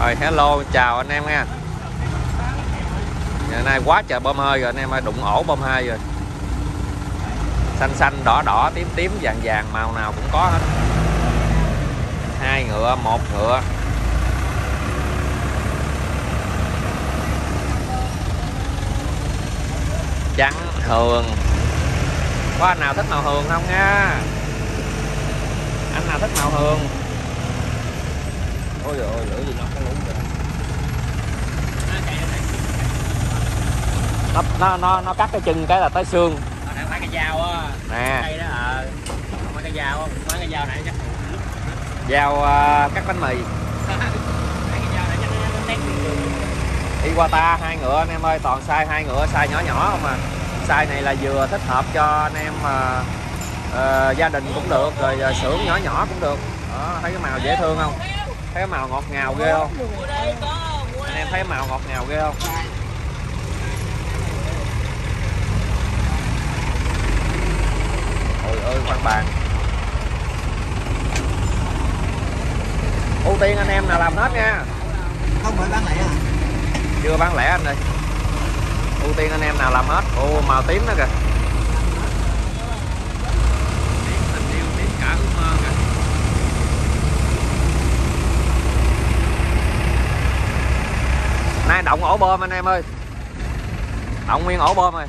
Rồi hello chào anh em nha. Ngày nay quá trời bơm hơi rồi anh em ơi, đụng ổ bơm hơi rồi. Xanh xanh đỏ đỏ tím tím vàng vàng màu nào cũng có hết. 2 ngựa 1 ngựa. Trắng hường. Có anh nào thích màu hường không nha? Anh nào thích màu hường? Ôi giời ơi, lửa gì nó cái lũ kìa. Nó cắt cái chân cái là tới xương. Phải cái dao á. Nè. Đây đó phải cái dao á, phải cái dao này chắc. Dao cắt bánh mì. Iwata 2 ngựa anh em ơi, toàn size 2 ngựa, size nhỏ nhỏ không à. Size này là vừa thích hợp cho anh em mà gia đình cũng được, rồi xưởng nhỏ nhỏ cũng được. Đó, thấy cái màu dễ thương không? Thấy cái màu ngọt ngào ghê không? Anh em thấy cái màu ngọt ngào ghê không? Ôi ơi khoan bàn. Ưu tiên anh em nào làm hết nha. Không phải bán lẻ à? Chưa bán lẻ anh ơi. Ưu tiên anh em nào làm hết. Ô màu tím đó kìa. Tình yêu tím cả ước mơ kìa. Nay động ổ bơm anh em ơi. Động nguyên ổ bơm rồi.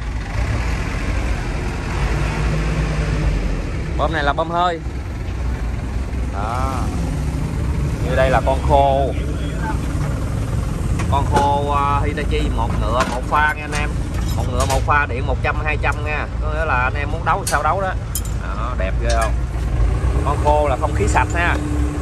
Bơm này là bơm hơi. Đó. Như đây là con khô. Con khô Hitachi 1 ngựa 1 pha nha anh em. 1 ngựa 1 pha điện 100 200 nha. Có nghĩa là anh em muốn đấu sao đấu đó. Đó, đẹp ghê không? Con khô là không khí sạch nha.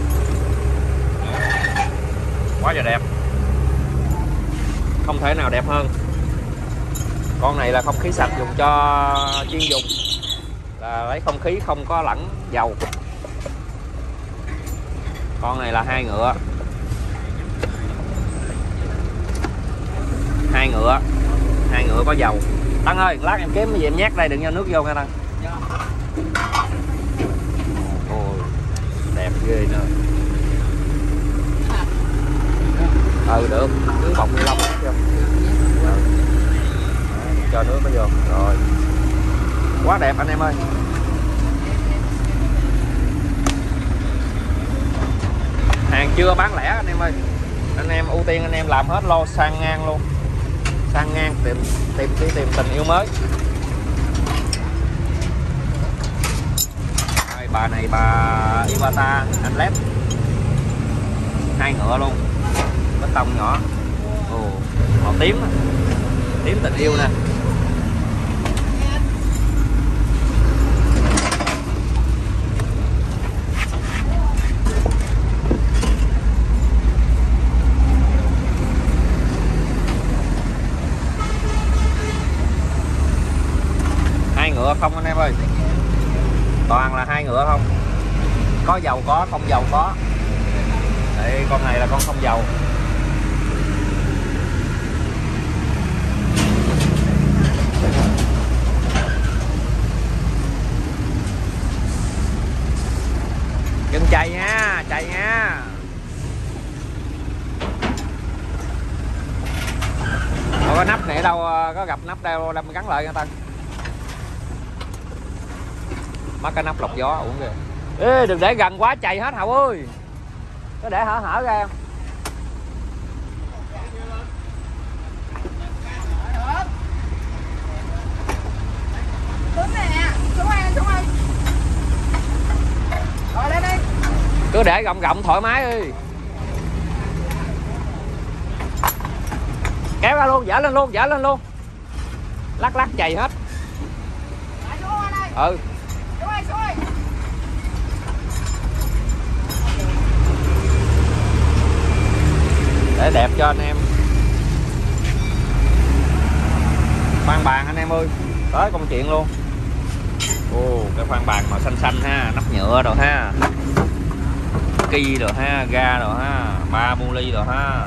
Quá trời đẹp. Không thể nào đẹp hơn. Con này là không khí sạch dùng cho chuyên dùng. Là lấy không khí không có lẫn dầu. Con này là 2 ngựa. 2 ngựa. 2 ngựa có dầu. Tăng ơi, lát em kiếm cái gì em nhét đây, đừng cho nước vô nha Tăng. Ôi, đẹp ghê nữa. Được, cứ bọc ni lông hết vô. Cho nước nó vô. Rồi. Quá đẹp anh em ơi. Hàng chưa bán lẻ anh em ơi. Anh em ưu tiên anh em làm hết lô sang ngang luôn. Sang ngang tìm tình yêu mới. Rồi, bà này bà Iwata anh led 2 ngựa luôn. Bê tông nhỏ. Ồ, màu tím. Tím tình yêu nè. Ngựa không anh em ơi, toàn là 2 ngựa không, có dầu có, không dầu có. Đây con này là con không dầu. Dừng chạy nha, chạy nha. Không có nắp này đâu, có gặp nắp đâu đem gắn lại người ta. Mắc cái nắp lọc gió uống kìa. Ê, đừng để gần quá chạy hết Hậu ơi. Có để hở hở ra em. Cứ để gọng gọng thoải mái đi. Kéo ra luôn, dở lên luôn, dở lên luôn. Lắc lắc chạy hết. Ừ. Để đẹp cho anh em. Khoan bàn anh em ơi, tới công chuyện luôn. Ồ, cái khoan bàn màu xanh xanh ha, nắp nhựa rồi ha, ki rồi ha, ga rồi ha, 3 muli rồi ha.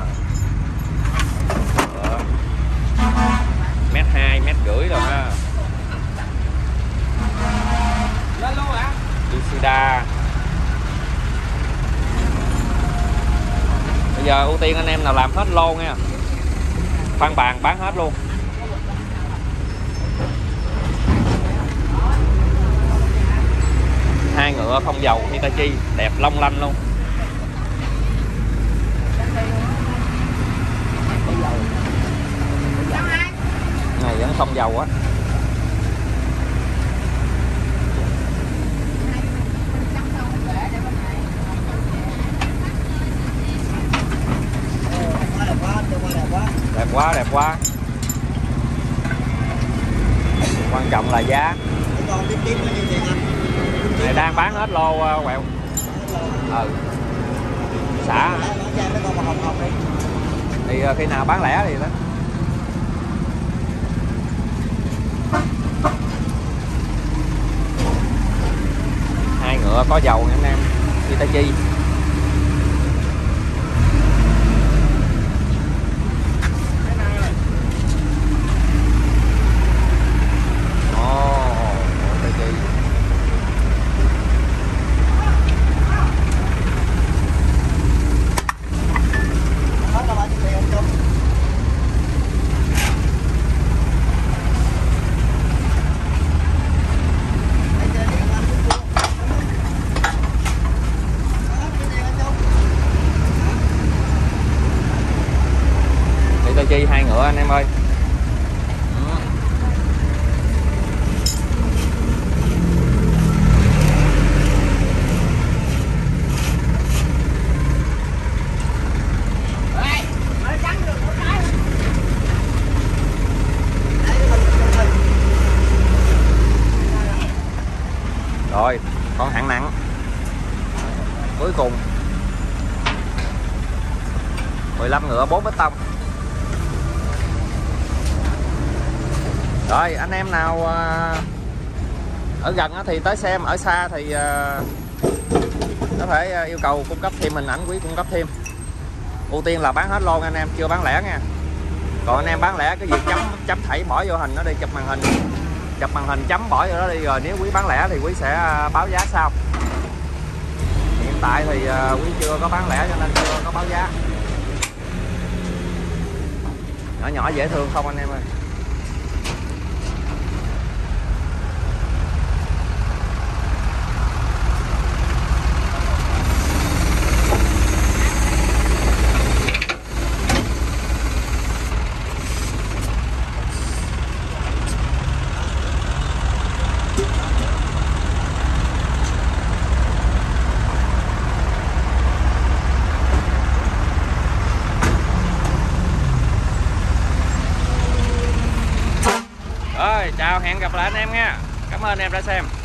Mét 2, mét rưỡi rồi ha. Isida. giờ ưu tiên anh em nào làm hết lô nha, khoan bàn bán hết luôn. Hai ngựa không dầu Hitachi đẹp long lanh luôn. Này vẫn không dầu á. Đẹp quá, đẹp quá. Quan trọng là giá. Này đang bán hết lô quẹo. Xả. Thì khi nào bán lẻ thì đó. Hai ngựa có dầu nha anh em, Hitachi. Hitachi hai ngựa anh em ơi. Rồi, con hạng nặng cuối cùng 15 ngựa 4 bê tông. Rồi anh em nào ở gần thì tới xem, ở xa thì có thể yêu cầu cung cấp thêm hình ảnh, quý cung cấp thêm. Ưu tiên là bán hết lô anh em, chưa bán lẻ nha. Còn anh em bán lẻ cái việc chấm thảy bỏ vô hình nó đi, chụp màn hình chấm bỏ vô đó đi, rồi nếu quý bán lẻ thì quý sẽ báo giá sau. Hiện tại thì quý chưa có bán lẻ cho nên chưa có báo giá. Nhỏ nhỏ dễ thương không anh em ơi. Rồi, chào, hẹn gặp lại anh em nha. Cảm ơn anh em đã xem.